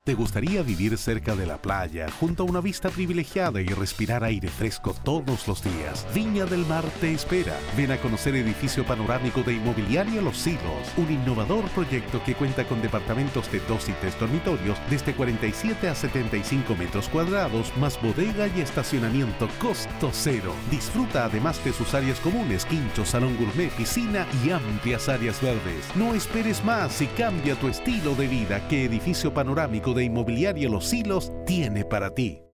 ¿Te gustaría vivir cerca de la playa, junto a una vista privilegiada y respirar aire fresco todos los días? Viña del Mar te espera. Ven a conocer Edificio Panorámico de Inmobiliaria Los Silos, un innovador proyecto que cuenta con departamentos de 2 y 3 dormitorios desde 47 a 75 metros cuadrados, más bodega y estacionamiento costo cero. Disfruta además de sus áreas comunes, quincho, salón gourmet, piscina y amplias áreas verdes. No esperes más y cambia tu estilo de vida que Edificio Panorámico de Inmobiliaria Los Silos tiene para ti.